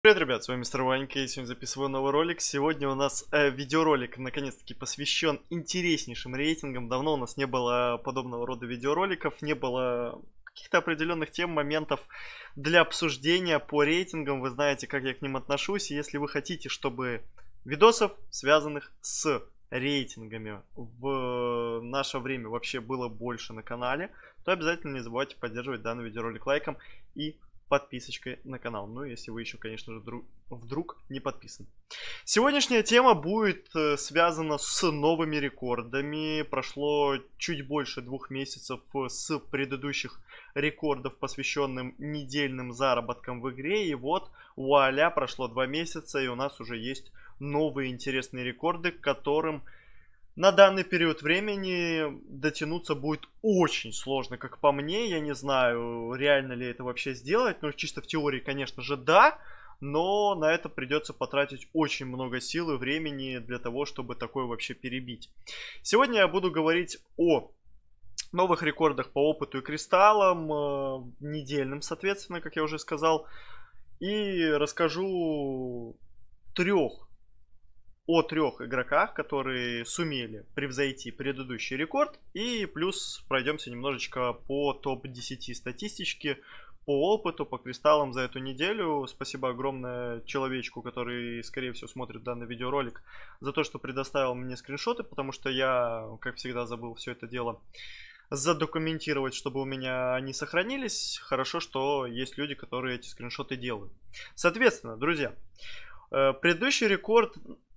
Привет, ребят, с вами Мистер Ванька, я сегодня записываю новый ролик. Сегодня у нас видеоролик, наконец-таки, посвящен интереснейшим рейтингам. Давно у нас не было подобного рода видеороликов, не было каких-то определенных тем, моментов для обсуждения по рейтингам. Вы знаете, как я к ним отношусь. И если вы хотите, чтобы видосов, связанных с рейтингами, в наше время вообще было больше на канале, то обязательно не забывайте поддерживать данный видеоролик лайком и подписочкой на канал. Ну, если вы еще, конечно же, вдруг не подписаны. Сегодняшняя тема будет связана с новыми рекордами. Прошло чуть больше 2 месяцев с предыдущих рекордов, посвященным недельным заработкам в игре. И вот, вуаля, прошло 2 месяца, и у нас уже есть новые интересные рекорды, к которым на данный период времени дотянуться будет очень сложно, как по мне. Я не знаю, реально ли это вообще сделать. Ну, чисто в теории, конечно же, да. Но на это придется потратить очень много сил и времени для того, чтобы такое вообще перебить. Сегодня я буду говорить о новых рекордах по опыту и кристаллам, недельным, соответственно, как я уже сказал. И расскажу о трех игроках, которые сумели превзойти предыдущий рекорд. И плюс пройдемся немножечко по топ-10 статистички, по опыту, по кристаллам за эту неделю. Спасибо огромное человечку, который, скорее всего, смотрит данный видеоролик, за то, что предоставил мне скриншоты, потому что я, как всегда, забыл все это дело задокументировать, чтобы у меня они сохранились. Хорошо, что есть люди, которые эти скриншоты делают. Соответственно, друзья, предыдущий рекорд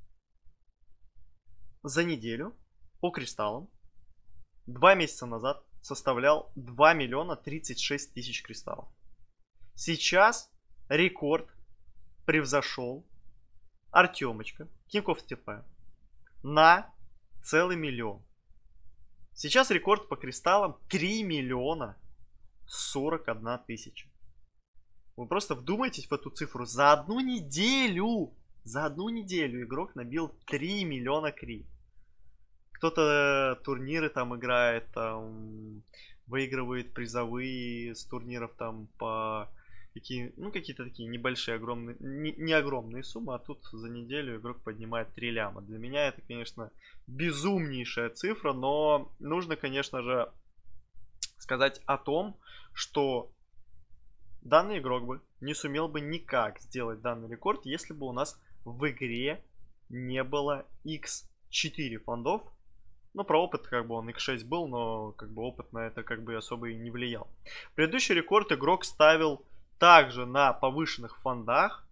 за неделю по кристаллам 2 месяца назад составлял 2 миллиона 36 тысяч кристаллов. Сейчас рекорд превзошел Артемочка, Кинков ТП, на целый миллион. Сейчас рекорд по кристаллам 3 миллиона 41 тысяча. Вы просто вдумайтесь в эту цифру. За одну неделю игрок набил 3 миллиона кри. Кто-то турниры там играет, там выигрывает призовые с турниров там по какие-то такие небольшие, огромные, не огромные суммы, а тут за неделю игрок поднимает 3 ляма. Для меня это, конечно, безумнейшая цифра, но нужно, конечно же, сказать о том, что данный игрок бы не сумел бы никак сделать данный рекорд, если бы у нас в игре не было x4 фондов. Ну, про опыт, как бы он x6 был, но как бы опыт на это как бы особо и не влиял. Предыдущий рекорд игрок ставил также на повышенных фондах,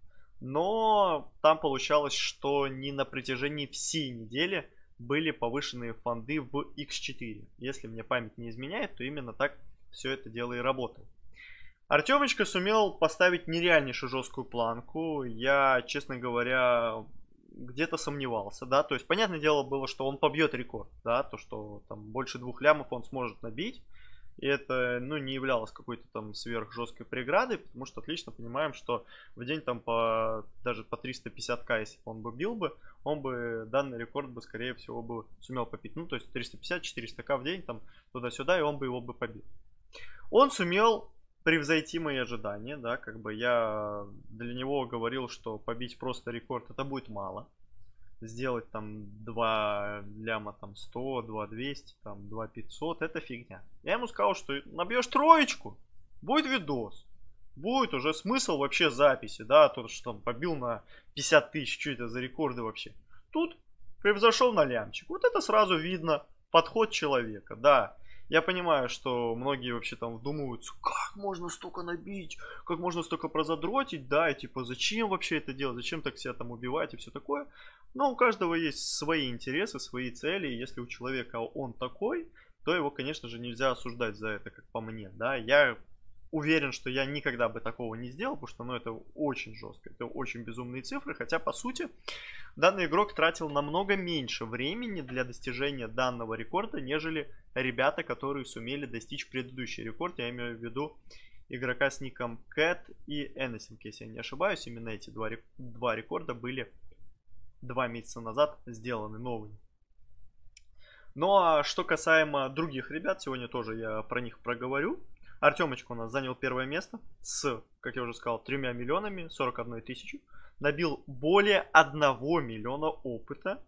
но там получалось, что не на протяжении всей недели были повышенные фонды в x4. Если мне память не изменяет, то именно так все это дело и работает. Артемочка сумел поставить нереальнейшую жесткую планку. Я, честно говоря, где-то сомневался, да, то есть, понятное дело было, что он побьет рекорд, да, то, что там больше 2 лямов он сможет набить, и это, ну, не являлось какой-то там сверх жесткой преградой, потому что отлично понимаем, что в день там даже по 350к, если бы он бы бил бы, он бы данный рекорд бы, скорее всего, бы сумел побить, ну, то есть 350-400к в день, там, туда-сюда, и он бы его бы побил. Он сумел превзойти мои ожидания, да, как бы я для него говорил, что побить просто рекорд это будет мало. Сделать там 2 ляма там 100, 2 200, там 2 500, это фигня. Я ему сказал, что набьешь троечку, будет видос. Будет уже смысл вообще записи, да, тот, что там побил на 50 тысяч, что это за рекорды вообще. Тут превзошел на лямчик. Вот это сразу видно подход человека, да. Я понимаю, что многие вообще там вдумываются, как можно столько набить, как можно столько прозадротить, да, и типа зачем вообще это делать, зачем так себя там убивать и все такое. Но у каждого есть свои интересы, свои цели, и если у человека он такой, то его, конечно же, нельзя осуждать за это, как по мне, да. Я уверен, что я никогда бы такого не сделал, потому что, ну, это очень жестко, это очень безумные цифры, хотя, по сути, данный игрок тратил намного меньше времени для достижения данного рекорда, нежели ребята, которые сумели достичь предыдущий рекорд. Я имею в виду игрока с ником Cat и Anything, если я не ошибаюсь. Именно эти два рекорда были 2 месяца назад сделаны новыми. Ну а что касаемо других ребят, сегодня тоже я про них проговорю. Артемочка у нас занял первое место с, как я уже сказал, 3 миллионами 41 тысячи. Набил более 1 миллиона опыта.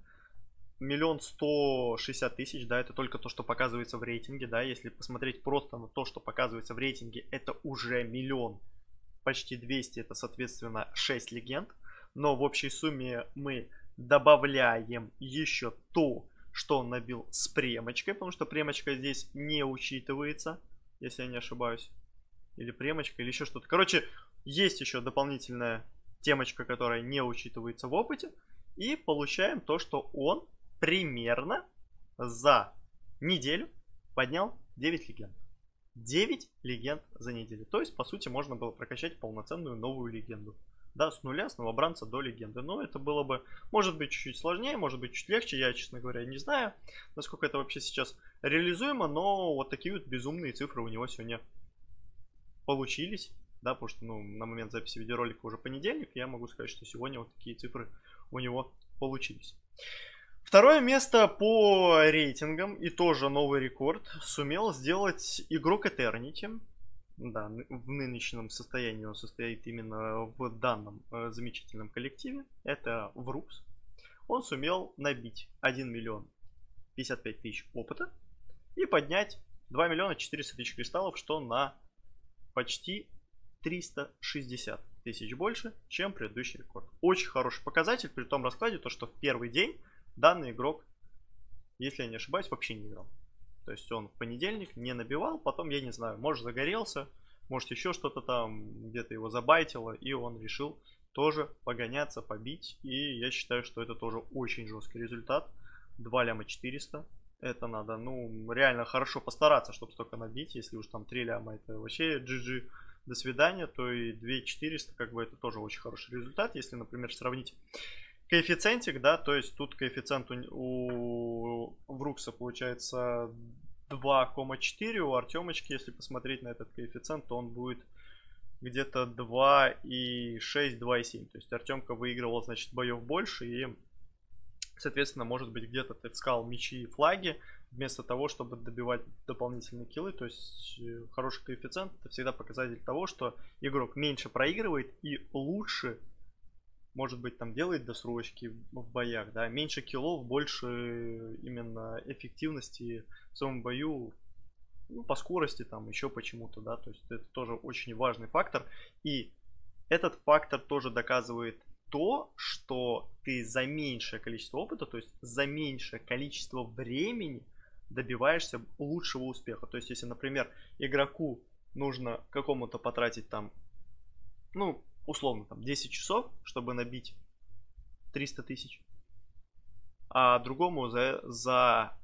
1 160 000, да, это только то, что показывается в рейтинге, да, если посмотреть просто на то, что показывается в рейтинге, это уже миллион, почти 200, это, соответственно, 6 легенд, но в общей сумме мы добавляем еще то, что он набил с премочкой, потому что премочка здесь не учитывается, если я не ошибаюсь, или премочка, или еще что-то. Короче, есть еще дополнительная темочка, которая не учитывается в опыте, и получаем то, что он примерно за неделю поднял 9 легенд. 9 легенд за неделю. То есть, по сути, можно было прокачать полноценную новую легенду. Да, с нуля, с новобранца до легенды. Но это было бы, может быть, чуть-чуть сложнее, может быть, чуть легче. Я, честно говоря, не знаю, насколько это вообще сейчас реализуемо. Но вот такие вот безумные цифры у него сегодня получились. Да, потому что, ну, на момент записи видеоролика уже понедельник. Я могу сказать, что сегодня вот такие цифры у него получились. Второе место по рейтингам и тоже новый рекорд сумел сделать игрок Eternity. Да, в нынешнем состоянии он состоит именно в данном замечательном коллективе. Это Врукс. Он сумел набить 1 миллион 55 тысяч опыта и поднять 2 миллиона 400 тысяч кристаллов, что на почти 360 тысяч больше, чем предыдущий рекорд. Очень хороший показатель при том раскладе, то что в первый день данный игрок, если я не ошибаюсь, вообще не играл. То есть он в понедельник не набивал, потом, я не знаю, может загорелся, может еще что-то там, где-то его забайтило, и он решил тоже погоняться, побить. И я считаю, что это тоже очень жесткий результат. 2 ляма 400. Это надо, ну, реально хорошо постараться, чтобы столько набить. Если уж там 3 ляма, это вообще GG, до свидания, то и 2 400, как бы это тоже очень хороший результат. Если, например, сравнить коэффициентик, да, то есть тут коэффициент у Врукса получается 2,4, у Артемочки, если посмотреть на этот коэффициент, то он будет где-то 2,6, 2,7. То есть Артемка выигрывал, значит, боев больше и, соответственно, может быть, где-то таскал мячи и флаги вместо того, чтобы добивать дополнительные киллы. То есть хороший коэффициент — это всегда показатель того, что игрок меньше проигрывает и лучше, может быть, там делает досрочки в боях, да, меньше киллов, больше именно эффективности в своем бою, ну, по скорости, там, еще почему-то, да, то есть это тоже очень важный фактор, и этот фактор тоже доказывает то, что ты за меньшее количество опыта, то есть за меньшее количество времени добиваешься лучшего успеха. То есть, если, например, игроку нужно какому-то потратить там, ну, условно, там 10 часов, чтобы набить 300 тысяч, а другому за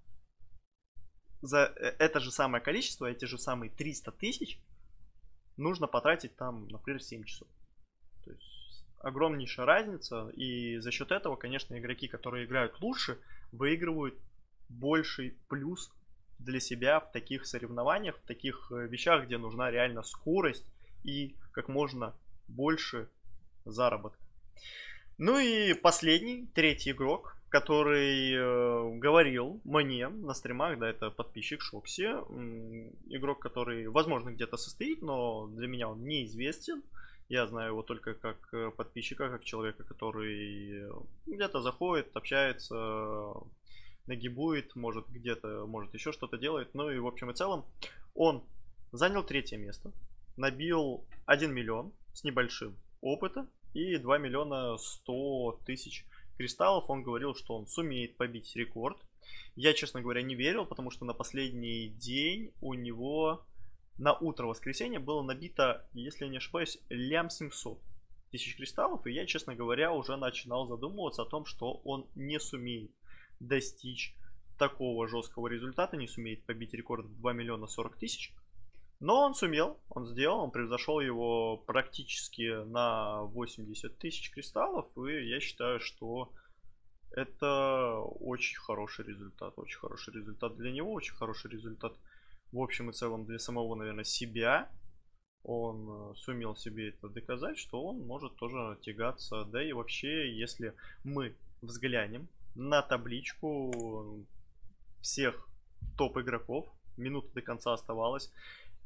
это же самое количество, эти же самые 300 тысяч нужно потратить там, например, 7 часов. То есть огромнейшая разница, и за счет этого, конечно, игроки, которые играют лучше, выигрывают больший плюс для себя в таких соревнованиях, в таких вещах, где нужна реально скорость и как можно больше заработка. Ну и последний, третий игрок, который говорил мне на стримах, да, это подписчик Шокси, игрок, который, возможно, где-то состоит, но для меня он неизвестен. Я знаю его только как подписчика, как человека, который где-то заходит, общается, нагибует, может где-то, может еще что-то делает. Ну и в общем и целом он занял третье место, набил 1 миллион с небольшим опыта и 2 миллиона 100 тысяч кристаллов. Он говорил, что он сумеет побить рекорд. Я, честно говоря, не верил, потому что на последний день у него на утро воскресенья было набито, если я не ошибаюсь, лям 700 тысяч кристаллов. И я, честно говоря, уже начинал задумываться о том, что он не сумеет достичь такого жесткого результата, не сумеет побить рекорд в 2 миллиона 40 тысяч. Но он сумел, он сделал, он превзошел его практически на 80 тысяч кристаллов. И я считаю, что это очень хороший результат. Очень хороший результат для него, очень хороший результат в общем и целом для самого, наверное, себя. Он сумел себе это доказать, что он может тоже тягаться. Да и вообще, если мы взглянем на табличку всех топ игроков, минута до конца оставалась.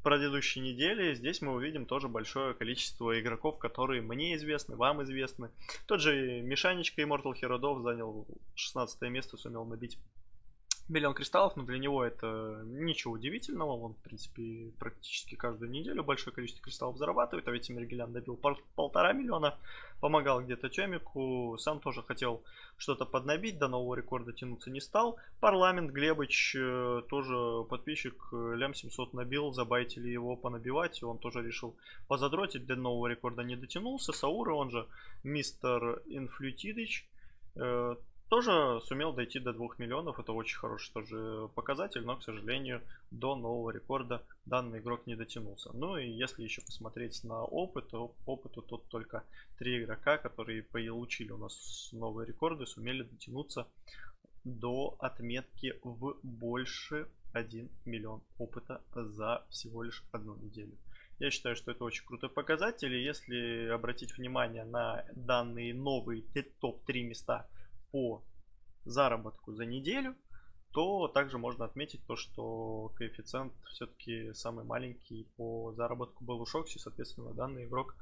предыдущей неделе. Здесь мы увидим тоже большое количество игроков, которые мне известны, вам известны. Тот же Мишанечка Immortal Hero Dove занял 16 место, сумел набить миллион кристаллов, но для него это ничего удивительного. Он, в принципе, практически каждую неделю большое количество кристаллов зарабатывает. А ведь Мергелян добил 1,5 миллиона, помогал где-то Тёмику. Сам тоже хотел что-то поднабить, до нового рекорда тянуться не стал. Парламент Глебыч, тоже подписчик, лям 700 набил, забайтили его понабивать. Он тоже решил позадротить, до нового рекорда не дотянулся. Саура, он же Мистер Инфлютидыч, тоже сумел дойти до 2 миллионов. Это очень хороший тоже показатель, но, к сожалению, до нового рекорда данный игрок не дотянулся. Ну и если еще посмотреть на опыт, то опыту тут только 3 игрока, которые получили у нас новые рекорды, сумели дотянуться до отметки в больше 1 миллион опыта за всего лишь одну неделю. Я считаю, что это очень крутой показатель. И если обратить внимание на данные новые топ-3 места по заработку за неделю, то также можно отметить то, что коэффициент все-таки самый маленький по заработку был у Шокси. Соответственно, данный игрок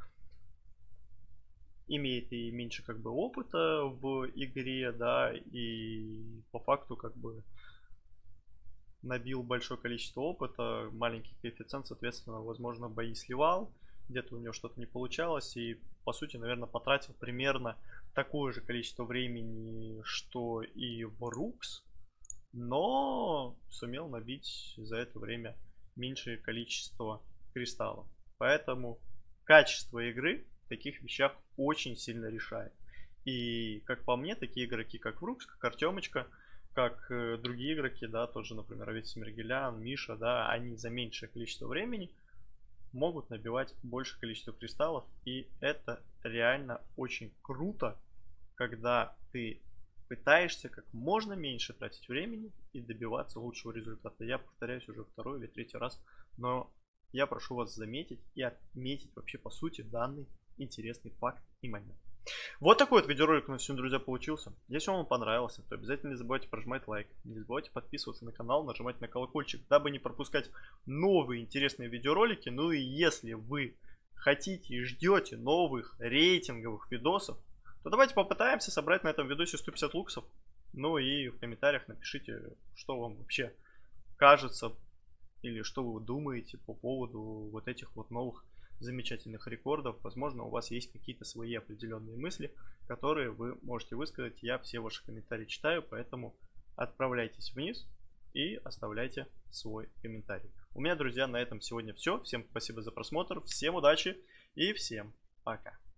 имеет и меньше как бы опыта в игре, да, и по факту как бы набил большое количество опыта, маленький коэффициент, соответственно, возможно, бои сливал, где-то у него что-то не получалось, и по сути, наверное, потратил примерно такое же количество времени, что и в Рукс, но сумел набить за это время меньшее количество кристаллов. Поэтому качество игры в таких вещах очень сильно решает. И, как по мне, такие игроки, как Рукс, как Артемочка, как другие игроки, да, тоже, например, Аветис Мергелян, Миша, да, они за меньшее количество времени могут набивать большее количество кристаллов, и это реально очень круто, когда ты пытаешься как можно меньше тратить времени и добиваться лучшего результата. Я повторяюсь уже второй или третий раз, но я прошу вас заметить и отметить вообще по сути данный интересный факт и момент. Вот такой вот видеоролик у нас сегодня, друзья, получился. Если он вам понравился, то обязательно не забывайте прожимать лайк. Не забывайте подписываться на канал, нажимать на колокольчик, дабы не пропускать новые интересные видеоролики. Ну и если вы хотите и ждете новых рейтинговых видосов, то давайте попытаемся собрать на этом видосе 150 луксов. Ну и в комментариях напишите, что вам вообще кажется или что вы думаете по поводу вот этих вот новых замечательных рекордов. Возможно, у вас есть какие-то свои определенные мысли, которые вы можете высказать. Я все ваши комментарии читаю, поэтому отправляйтесь вниз и оставляйте свой комментарий. У меня, друзья, на этом сегодня все. Всем спасибо за просмотр, всем удачи и всем пока.